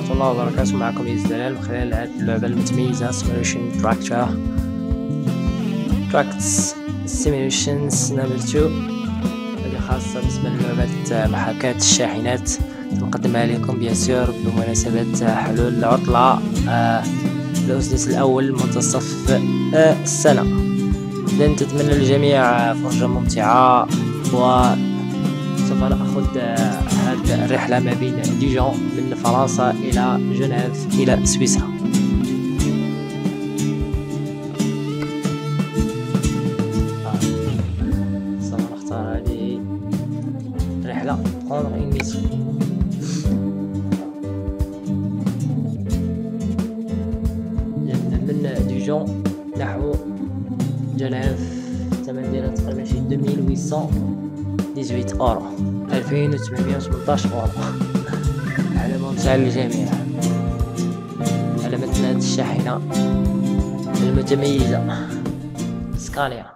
ورحمة الله وبركاته. معكم يزيد دلال من خلال هذه اللعبة المتميزة Simulation Tracts Simulations Number 2، هذه خاصة بالنسبة للعبة محاكاة الشاحنات. نقدمها لكم بيسير بمناسبة حلول العطلة الأسدس الأول منتصف السنة. إذن تتمنى للجميع فرجة ممتعة، وسوف نأخذ هذه الرحلة ما بين ديجون من فرنسا إلى جنيف إلى سويسرا. سوف نختار هذه الرحلة prendre une mission. من ديجون نحو جنيف ثمن ديالها تقريبا شي 2818 اورو، 2818 اورو. على ممتع للجميع على متن هذه الشاحنة المتميزة سكانيا.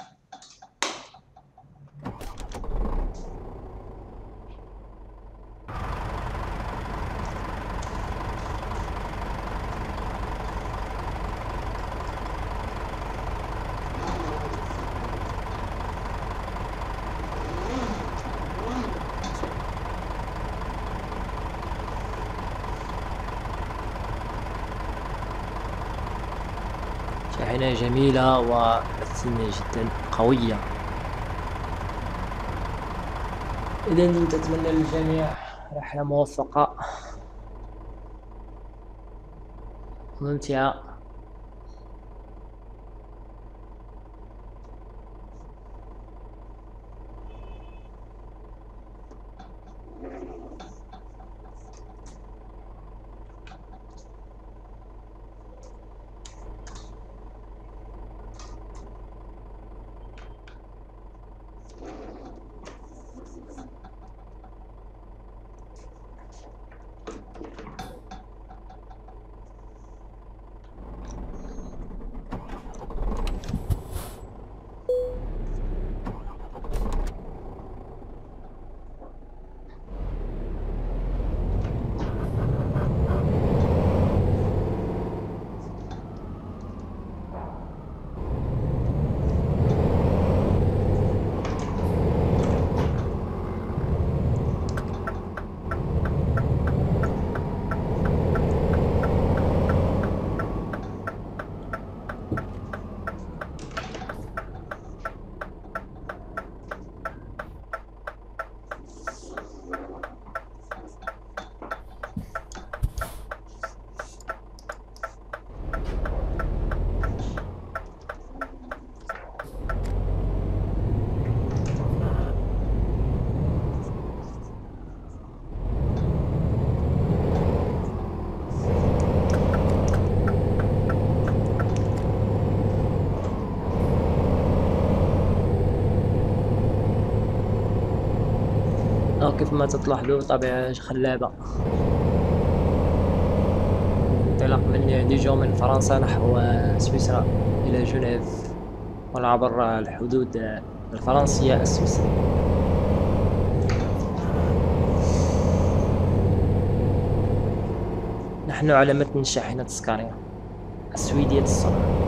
شاحنة جميلة ومتنة جدا قوية. إذن تتمنى للجميع رحلة موفقة وممتعة. كيف ما تلاحظوا طبيعة خلابة. انطلاق من ديجون من فرنسا نحو سويسرا إلى جنيف وعبر الحدود الفرنسية السويسرية. نحن على متن شاحنة سكانيا السويدية الصنع.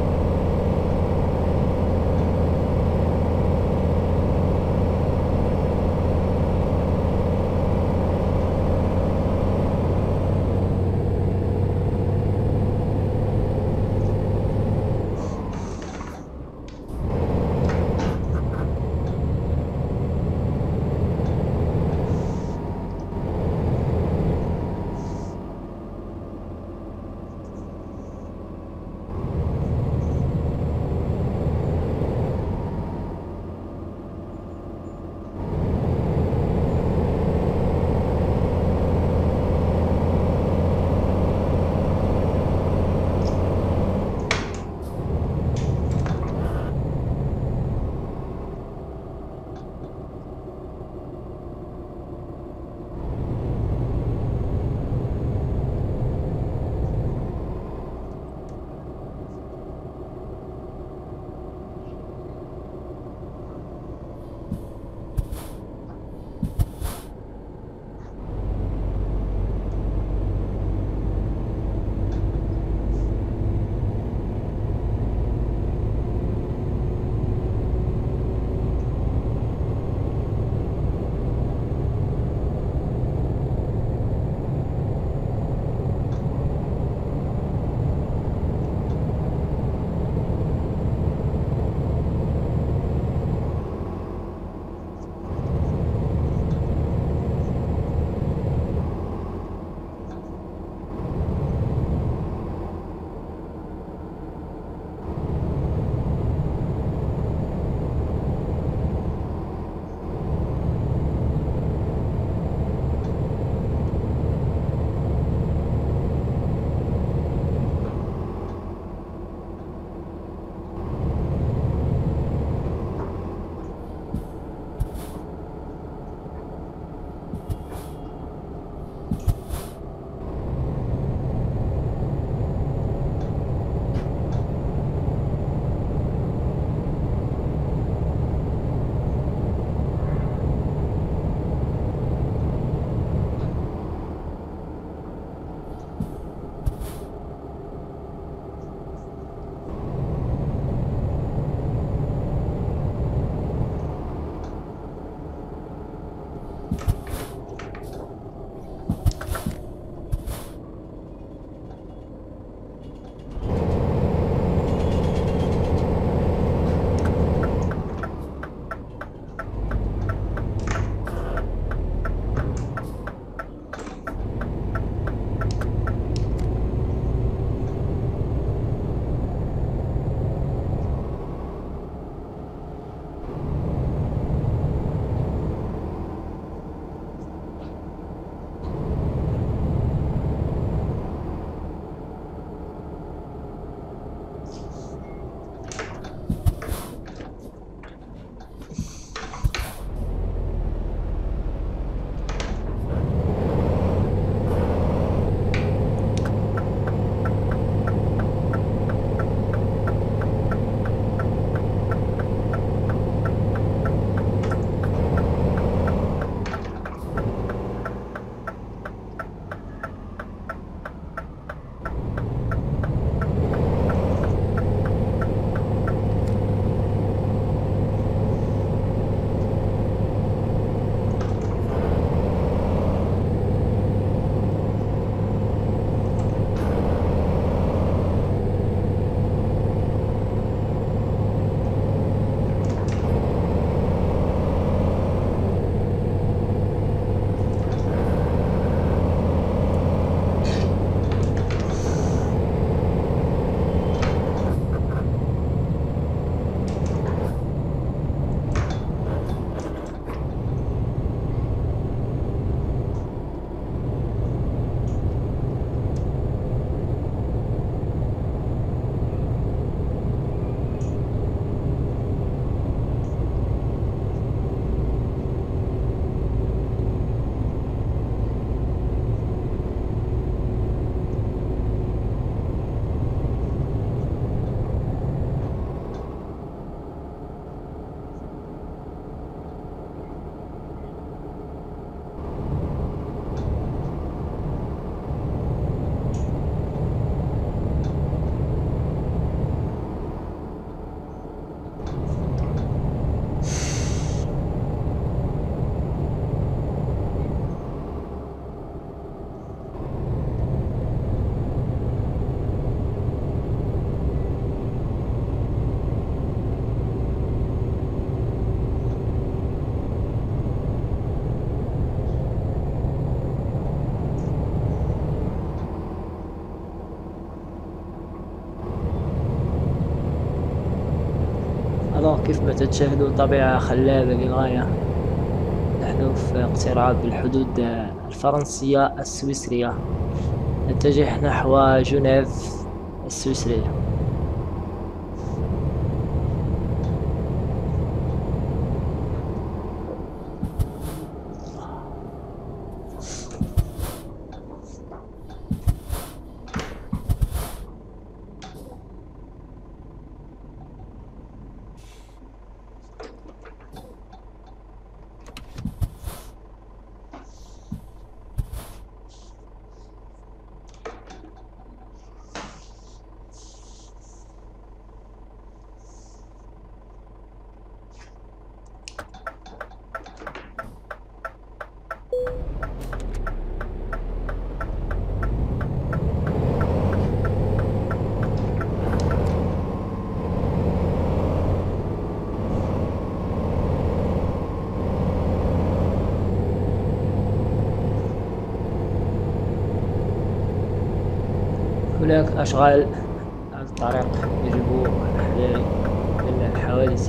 ألو كيف ما تشاهدون طبيعة خلابة للغاية. نحن في اقتراب الحدود الفرنسية السويسرية. نتجه نحو جنيف السويسرية. هناك أشغال على الطريق، يجب الإحذار من الحوادث.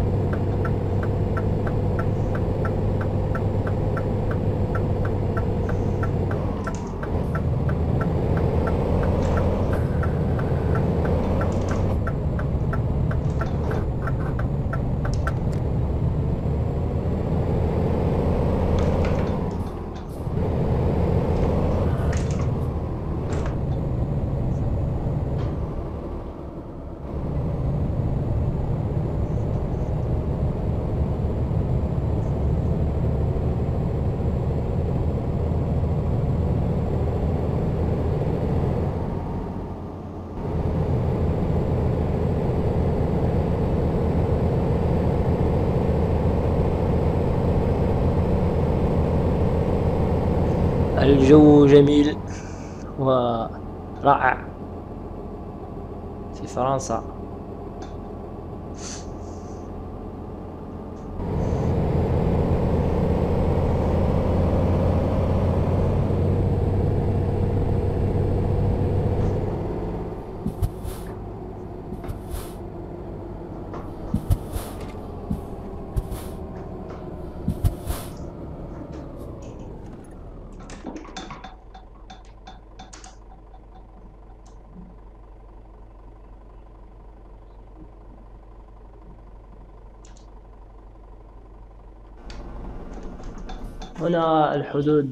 الجو جميل ورائع في فرنسا. هنا الحدود،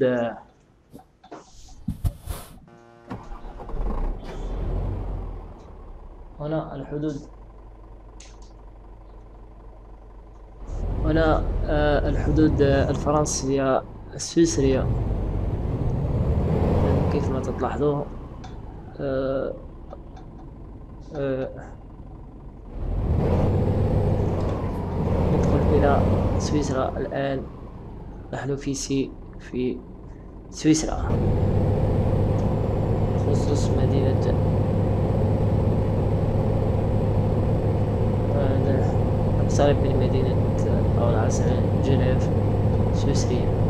هنا الحدود، هنا الحدود الفرنسية السويسرية. كيف ما تلاحظون ندخل إلى سويسرا الآن. نحن في سويسرا، خصوص مدينة نقترب من مدينة أو العاصمة جنيف السويسرية.